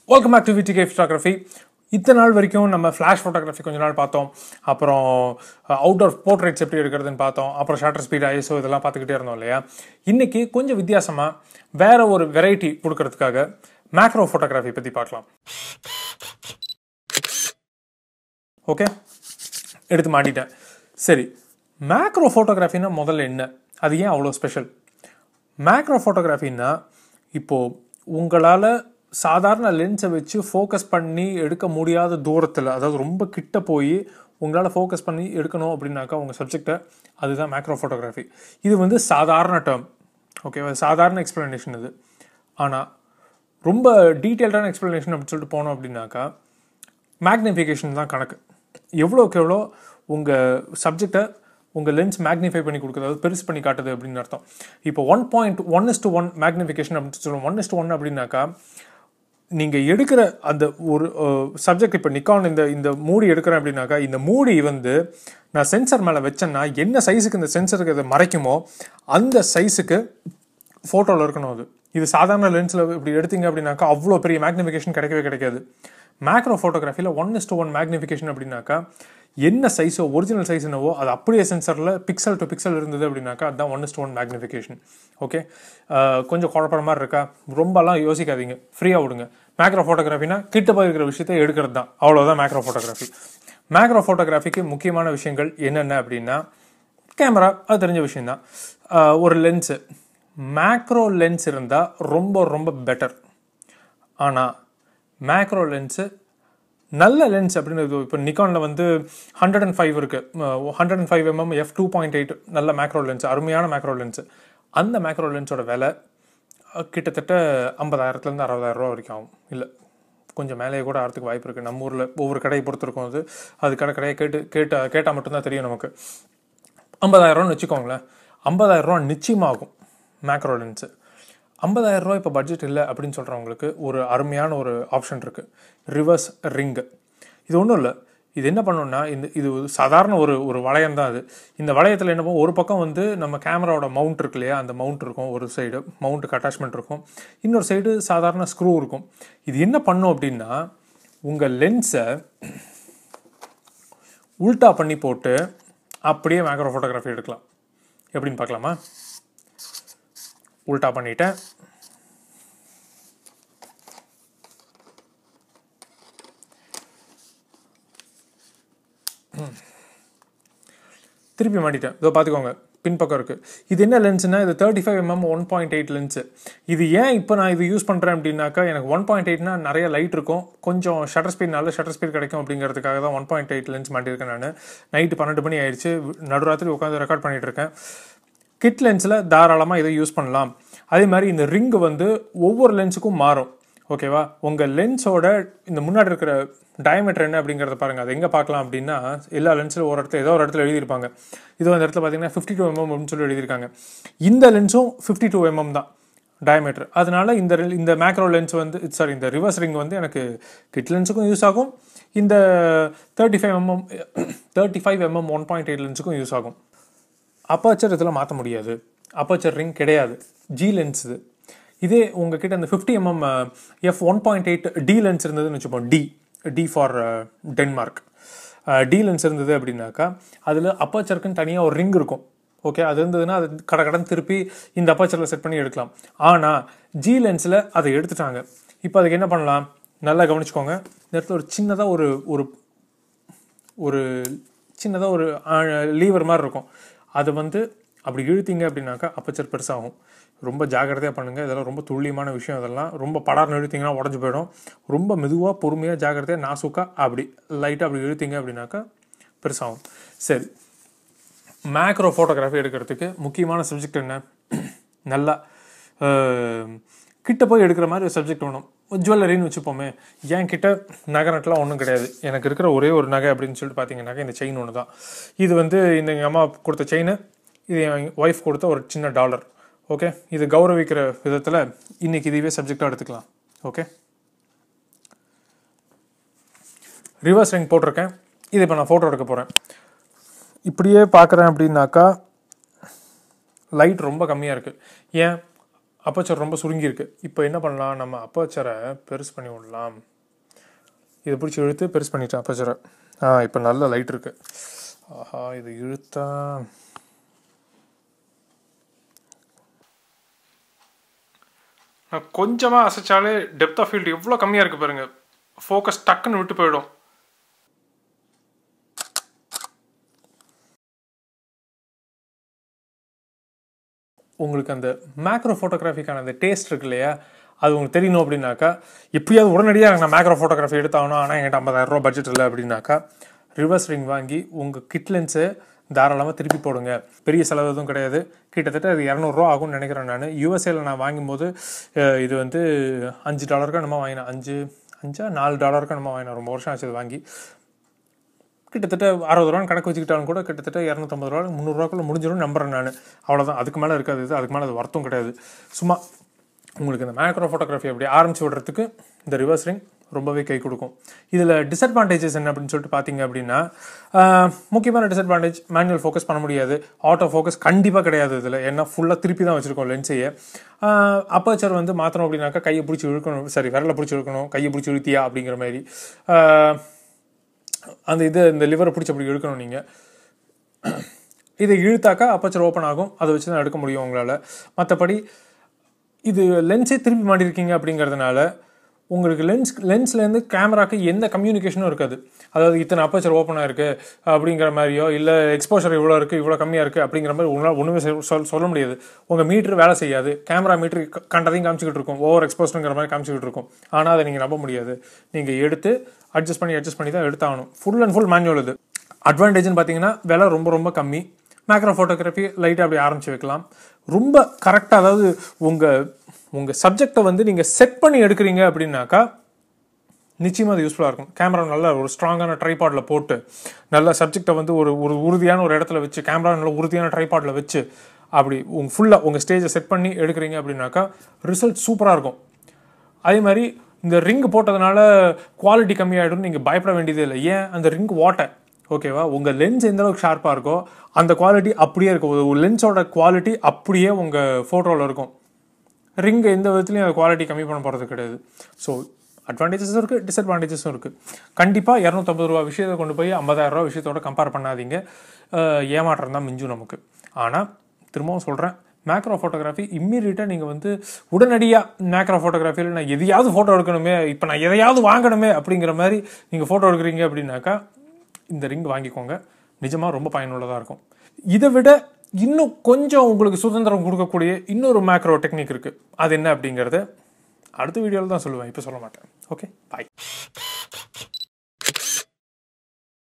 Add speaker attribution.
Speaker 1: Welcome back to VTK Photography. இத்தனை நாள் வரைக்கும் நம்ம ஃப்ளாஷ் ஃபோட்டோகிராஃபி கொஞ்ச நாள் பார்த்தோம். அப்புறம் அவுட்டோர் போர்ட்ரேட்ஸ் எப்படி எடுக்கிறதுன்னு பார்த்தோம். அப்புறம் ஷட்டர் ஸ்பீட், ஐஎஸ்ஓ இதெல்லாம் பார்த்துக்கிட்டே இருந்தோம் இல்லையா. இன்னைக்கு கொஞ்சம் வித்தியாசமாக வேற ஒரு வெரைட்டி கொடுக்கறதுக்காக மேக்ரோ ஃபோட்டோகிராஃபி பற்றி பார்க்கலாம். ஓகே, எடுத்து மாட்டிட்டேன். சரி, மேக்ரோ ஃபோட்டோகிராஃபின்னா முதல்ல என்ன, அது ஏன் அவ்வளோ ஸ்பெஷல்? மேக்ரோ ஃபோட்டோகிராஃபின்னா இப்போது உங்களால் சாதாரண லென்ஸை வச்சு ஃபோக்கஸ் பண்ணி எடுக்க முடியாத தூரத்தில், அதாவது ரொம்ப கிட்ட போய் உங்களால் ஃபோக்கஸ் பண்ணி எடுக்கணும் அப்படின்னாக்கா உங்கள் சப்ஜெக்டை, அதுதான் மேக்ரோ ஃபோட்டோகிராஃபி. இது வந்து சாதாரண டேர்ம், ஓகேவா, சாதாரண எக்ஸ்ப்ளனேஷன் இது. ஆனால் ரொம்ப டீட்டெயில்டான எக்ஸ்ப்ளனேஷன் அப்படின்னு சொல்லிட்டு போனோம் அப்படின்னாக்கா மேக்னிஃபிகேஷன் தான் கணக்கு. எவ்வளோக்கு எவ்வளோ உங்கள் சப்ஜெக்டை உங்கள் லென்ஸ் மேக்னிஃபை பண்ணி கொடுக்குறது, அதாவது பெருசு பண்ணி காட்டுது அப்படின்னு அர்த்தம். இப்போ 1.1:1 மேக்னிஃபிகேஷன் அப்படின்னு சொல்லுவோம். 1:1 அப்படின்னாக்கா நீங்கள் எடுக்கிற அந்த ஒரு சப்ஜெக்ட், இப்போ நிக்கான் இந்த மூடி எடுக்கிறேன் அப்படின்னாக்கா, இந்த மூடி வந்து நான் சென்சர் மேலே வச்சேன்னா என்ன சைஸுக்கு இந்த சென்சருக்கு அதை மறைக்குமோ அந்த சைஸுக்கு ஃபோட்டோவில் இருக்கணும். அது இது சாதாரண லென்ஸில் இப்படி எடுத்தீங்க அப்படின்னாக்கா அவ்வளோ பெரிய மேக்னிஃபிகேஷன் கிடைக்கவே கிடைக்காது. மேக்ரோ ஃபோட்டோகிராஃபியில் 1:1 மேக்னிஃபிகேஷன் அப்படின்னாக்கா என்ன சைஸோ, ஒரிஜினல் சைஸ் என்னவோ அது அப்படியே சென்சரில் பிக்சல் டு பிக்சல் இருந்தது அப்படின்னாக்கா அதுதான் 1:1 மேக்னிஃபிகேஷன். ஓகே, கொஞ்சம் குழப்பற மாதிரி இருக்கா? ரொம்பலாம் யோசிக்காதீங்க, ஃப்ரீயாக விடுங்க. மேக்ரோ ஃபோட்டோகிராஃபினா கிட்ட போய் இருக்கிற விஷயத்தை எடுக்கிறது தான், அவ்வளோதான் மேக்ரோ ஃபோட்டோகிராஃபி. மேக்ரோ ஃபோட்டோகிராஃபிக்கு முக்கியமான விஷயங்கள் என்னென்ன அப்படின்னா, கேமரா அது தெரிஞ்ச விஷயந்தான். ஒரு லென்ஸு, மேக்ரோ லென்ஸ் இருந்தால் ரொம்ப ரொம்ப பெட்டர். ஆனால் மேக்ரோ லென்ஸு நல்ல லென்ஸ் அப்படின்னு இப்போ நிக்கானில் வந்து 105 இருக்குது, 105mm f2.8 நல்ல மேக்ரோ லென்ஸ், அருமையான மேக்ரோ லென்ஸு. அந்த மேக்ரோ லென்ஸோட விலை கிட்டத்தட்ட 50,000-60,000 ரூபா வரைக்கும் ஆகும். இல்லை, கொஞ்சம் மேலேயே கூட ஆகிறதுக்கு வாய்ப்பு இருக்குது. நம்ம ஊரில் ஒவ்வொரு கடையை பொறுத்திருக்கும். அது கடையை கேட்டால் மட்டும்தான் தெரியும் நமக்கு. 50,000 வச்சுக்கோங்களேன். 50,000 நிச்சயமாகும் மேக்ரோ லென்ஸு. 50,000 இப்போ பட்ஜெட் இல்லை அப்படின்னு சொல்கிறவங்களுக்கு ஒரு அருமையான ஒரு ஆப்ஷன் இருக்குது, ரிவர்ஸ் ரிங்கு. இது ஒன்றும் இல்லை, இது என்ன பண்ணணும்னா, இது சாதாரண ஒரு வளையம் தான். அது இந்த வளையத்தில் என்ன பண்ணும், ஒரு பக்கம் வந்து நம்ம கேமராவோட மவுண்ட் இருக்கு இல்லையா, அந்த மவுண்ட் இருக்கும், ஒரு சைடு மவுண்ட்டுக்கு அட்டாச்மெண்ட் இருக்கும், இன்னொரு சைடு சாதாரண ஸ்க்ரூ இருக்கும். இது என்ன பண்ணும் அப்படின்னா, உங்கள் லென்ஸை உல்டா பண்ணி போட்டு அப்படியே மேக்ரோ ஃபோட்டோகிராஃபி எடுக்கலாம். எப்படின்னு பார்க்கலாமா? உல்டா பண்ணிட்டேன். திருப்பி மாட்டிட்டேன். இதோ பார்த்துக்கோங்க, பின்பக்கம் இருக்குது. இது என்ன லென்ஸுன்னா, இது 35mm 1.8 லென்ஸு. இது ஏன் இப்போ நான் இது யூஸ் பண்ணுறேன் அப்படின்னாக்கா, எனக்கு 1.8னா நிறைய லைட் இருக்கும், கொஞ்சம் ஷட்டர் ஸ்பீட், நல்ல ஷட்டர் ஸ்பீட் கிடைக்கும் அப்படிங்கிறதுக்காக தான் 1.8 லென்ஸ் மாட்டியிருக்கேன். நான் நைட்டு 12 மணி ஆயிடுச்சு, நடுராத்திரி உட்காந்து ரெக்கார்ட் பண்ணிகிட்டு இருக்கேன். கிட் லென்ஸில் தாராளமாக இதை யூஸ் பண்ணலாம். அதே மாதிரி இந்த ரிங்கு வந்து ஒவ்வொரு லென்ஸுக்கும் மாறும், ஓகேவா. உங்கள் லென்ஸோட இந்த முன்னாடி இருக்கிற டயமீட்டர் என்ன அப்படிங்கிறத பாருங்கள். அது எங்கே பார்க்கலாம் அப்படின்னா, எல்லா லென்ஸில் ஒரு இடத்துல ஏதோ ஒரு இடத்துல எழுதியிருப்பாங்க. இதோ அந்த இடத்துல பார்த்தீங்கன்னா 52mm அப்படின்னு சொல்லி எழுதியிருக்காங்க. இந்த லென்ஸும் 52mm தான் டயமீட்டர். அதனால இந்த மேக்ரோ லென்ஸ் வந்து இந்த ரிவர்ஸ் ரிங் வந்து எனக்கு கிட் லென்ஸுக்கும் யூஸ் ஆகும், இந்த 35mm 1.8 லென்ஸுக்கும் யூஸ் ஆகும். அப்பர்ச்சர் இதில் மாற்ற முடியாது, அப்பர்ச்சர் ரிங் கிடையாது, ஜி லென்ஸ் இது. இதே உங்ககிட்ட இந்த 50mm f1.8 டி லென்ஸ் இருந்ததுன்னு வச்சுப்போம், D for Denmark, D lens இருந்தது அப்படின்னாக்கா அதில் அப்பர்ச்சருக்குன்னு தனியாக ஒரு ரிங் இருக்கும். ஓகே, அது இருந்ததுன்னா அது கடன் திருப்பி இந்த அப்பர்ச்சரில் செட் பண்ணி எடுக்கலாம். ஆனால் ஜி லென்ஸில் அதை எடுத்துட்டாங்க. இப்போ அதுக்கு என்ன பண்ணலாம், நல்லா கவனிச்சுக்கோங்க. இந்த இடத்துல ஒரு சின்னதாக ஒரு லீவர் மாதிரி இருக்கும். அது வந்து அப்படி இழுத்தீங்க அப்படின்னாக்கா அப்பர்ச்சர் பெருசாகும். ரொம்ப ஜாக்கிரதையாக பண்ணுங்கள், இதெல்லாம் ரொம்ப துல்லியமான விஷயம். இதெல்லாம் ரொம்ப படார்னு இழுத்தீங்கன்னா உடஞ்சி போயிடும். ரொம்ப மெதுவாக பொறுமையாக ஜாக்கிரதையாக நாசுக்காக அப்படி லைட்டாக அப்படி இழுத்தீங்க அப்படின்னாக்கா பெருசாகும். சரி, மேக்ரோ ஃபோட்டோகிராஃபி எடுக்கிறதுக்கு முக்கியமான சப்ஜெக்ட் என்ன? நல்லா கிட்ட போய் எடுக்கிற மாதிரி ஒரு சப்ஜெக்ட் வேணும். ஜுவல்லரின்னு வச்சுப்போமே. என் கிட்ட நகை நட்டெலாம் ஒன்றும் கிடையாது. எனக்கு இருக்கிற ஒரே ஒரு நகை அப்படின்னு சொல்லிட்டு பார்த்தீங்கன்னாக்கா இந்த செயின் ஒன்று தான். இது வந்து எங்கள் அம்மா கொடுத்த செயின், இது என் ஒய்ஃப் கொடுத்த ஒரு சின்ன டாலர். ஓகே, இது கௌரவிக்கிற விதத்தில் இன்றைக்கி இதுவே சப்ஜெக்டாக எடுத்துக்கலாம். ஓகே, ரிவர்ஸ் ரிங் போட்டிருக்கேன். இது இப்போ நான் ஃபோட்டோ எடுக்க போகிறேன். இப்படியே பார்க்குறேன் அப்படின்னாக்கா லைட் ரொம்ப கம்மியாக இருக்குது. ஏன் அப்பச்சர் ரொம்ப சுருங்கியிருக்கு. இப்போ என்ன பண்ணலாம், நம்ம அப்பச்சரை பெருசு பண்ணி விடலாம். இதை பிடிச்சி இழுத்து பெருசு பண்ணிட்டேன் அப்பச்சரை. இப்போ நல்ல லைட் இருக்குது. ஆஹா, இது இழுத்தா கொஞ்சமாக அசைச்சாலே டெப்த் ஆஃப் ஃபீல்டு எவ்வளோ கம்மியாக இருக்குது பாருங்கள். ஃபோக்கஸ் டக்குன்னு விட்டு போயிடும். உங்களுக்கு அந்த மேக்ரோ ஃபோட்டோகிராஃபிக்கான அந்த டேஸ்ட் இருக்கு இல்லையா, அது உங்களுக்கு தெரியணும் அப்படின்னாக்கா, எப்படியாவது உடனடியாக நான் மேக்ரோ ஃபோட்டோகிராஃபி எடுத்தாகணும், ஆனால் என்கிட்ட 50,000 ரூபா பட்ஜெட் இல்லை அப்படின்னாக்கா, ரிவர்ஸ் ரிங் வாங்கி உங்கள் கிட் லென்ஸை தாராளமாக திருப்பி போடுங்க. பெரிய செலவு எதுவும் கிடையாது. கிட்டத்தட்ட அது 200 ஆகும்னு நினைக்கிறேன். நான் யூஎஸ்ஏல நான் வாங்கும்போது இது வந்து $5 நம்ம வாங்கினேன். $4 நம்ம வாங்கினேன். ரொம்ப வருஷம் ஆச்சு அது வாங்கி. கிட்டத்தட்ட 60 கணக்கு வச்சுக்கிட்டாலும் கூட கிட்டத்தட்ட 250 300 முடிஞ்சிடும் நம்புறேன் நான். அவ்வளோதான், அதுக்கு மேலே இருக்காது. அதுக்கு மேலே அது வருத்தம் கிடையாது. சும்மா உங்களுக்கு இந்த மேக்ரோ ஃபோட்டோகிராஃபி அப்படி ஆரம்பிச்சு விடுறதுக்கு இந்த ரிவர்ஸ் ரிங் ரொம்பவே கை கொடுக்கும். இதில் டிஸ்அட்வான்டேஜஸ் என்ன அப்படின்னு சொல்லிட்டு பார்த்தீங்க அப்படின்னா, முக்கியமான டிஸ்அட்வான்டேஜ், மேனுவல் ஃபோக்கஸ் பண்ண முடியாது. ஆட்டோ ஃபோக்கஸ் கண்டிப்பாக கிடையாது இதில். ஏன்னா ஃபுல்லாக திருப்பி தான் வச்சுருக்கோம் லென்ஸையே. அப்பச்சர் வந்து மாற்றணும் அப்படின்னாக்கா கையை பிடிச்சி இழுக்கணும், சரி விரலை பிடிச்சி இழுக்கணும், கையை பிடிச்சி இழுத்தியா அப்படிங்கிற மாதிரி இந்த லிவரை பிடிச்சி அப்படி இழுக்கணும். நீங்கள் இதை இழுத்தாக்கா அப்பச்சர் ஓப்பன் ஆகும். அதை வச்சு தான் எடுக்க முடியும் உங்களால். மற்றபடி இது லென்ஸே திருப்பி மாட்டிருக்கீங்க அப்படிங்கிறதுனால உங்களுக்கு லென்ஸ்லேருந்து கேமராக்கு எந்த கம்யூனிகேஷனும் இருக்காது. அதாவது இத்தனை அப்பச்சர் ஓப்பனாக இருக்குது அப்படிங்கிற மாதிரியோ, இல்லை எக்ஸ்போஷர் இவ்வளோ இருக்குது இவ்வளோ கம்மியாக இருக்குது அப்படிங்கிற மாதிரி உங்களால் ஒன்றுமே சொல்ல முடியாது. உங்கள் மீட்ரு வேலை செய்யாது. கேமரா மீட்ரு கண்டதையும் காமிச்சிக்கிட்டு இருக்கும், ஓவர் எக்ஸ்போஷருங்கிற மாதிரி காமிச்சிக்கிட்டு இருக்கும். ஆனால் அதை நீங்கள் நம்ப முடியாது. நீங்கள் எடுத்து அட்ஜஸ்ட் பண்ணி தான் எடுத்தாகணும். Full and full manual. இது அட்வான்டேஜ்னு பார்த்தீங்கன்னா விலை ரொம்ப ரொம்ப கம்மி. மேக்ரோ ஃபோட்டோகிராஃபி லைட்டாக அப்படி ஆரம்பித்து வைக்கலாம். ரொம்ப கரெக்டாக, அதாவது உங்கள் சப்ஜெக்டை வந்து நீங்கள் செட் பண்ணி எடுக்கிறீங்க அப்படின்னாக்கா நிச்சயமாக அது யூஸ்ஃபுல்லாக இருக்கும். கேமரா நல்லா ஒரு ஸ்ட்ராங்கான ட்ரைபாடில் போட்டு நல்ல சப்ஜெக்டை வந்து ஒரு உறுதியான ஒரு இடத்துல வச்சு, கேமரா நல்ல உறுதியான ட்ரைபாடில் வச்சு அப்படி ஃபுல்லாக உங்கள் ஸ்டேஜை செட் பண்ணி எடுக்கிறீங்க அப்படின்னாக்கா ரிசல்ட் சூப்பராக இருக்கும். அதே மாதிரி இந்த ரிங் போட்டதுனால குவாலிட்டி கம்மியாகிடும்னு நீங்கள் பயப்பட வேண்டியதே இல்லை. ஏன், அந்த ரிங் ஓட்டை ஓகேவா, உங்கள் லென்ஸ் எந்த அளவுக்கு ஷார்ப்பாக இருக்கோ அந்த குவாலிட்டி அப்படியே இருக்கும். ஒரு லென்ஸோட குவாலிட்டி அப்படியே உங்கள் ஃபோட்டோவில் இருக்கும். ரிங்கு எந்த விதத்துலையும் அந்த குவாலிட்டி கம்மி பண்ண போகிறது கிடையாது. ஸோ அட்வான்டேஜஸும் இருக்குது, டிஸ்அட்வான்டேஜஸும் இருக்குது. கண்டிப்பாக $250 விஷயத்தை கொண்டு போய் $50,000 விஷயத்தோட கம்பேர் பண்ணாதீங்க. ஏமாற்றம் தான் மிஞ்சும் நமக்கு. ஆனால் திரும்பவும் சொல்கிறேன், மேக்ரோ ஃபோட்டோகிராஃபி இம்மீடியட்டாக நீங்கள் வந்து உடனடியாக மேக்ரோ ஃபோட்டோகிராஃபியில் நான் எதையாவது ஃபோட்டோ எடுக்கணுமே, இப்போ நான் எதையாவது வாங்கணுமே அப்படிங்கிற மாதிரி நீங்கள் ஃபோட்டோ எடுக்கிறீங்க அப்படின்னாக்கா இந்த ரிங் வாங்கிக்கோங்க. நிஜமாக ரொம்ப பயனுள்ளதாக இருக்கும். இதை விட இன்னும் கொஞ்சம் உங்களுக்கு சுதந்திரம் கொடுக்கக்கூடிய இன்னொரு மேக்ரோ டெக்னிக் இருக்குது. அது என்ன அப்படிங்கிறத அடுத்த வீடியோவில் தான் சொல்லுவேன், இப்போ சொல்ல மாட்டேன். ஓகே, பாய்.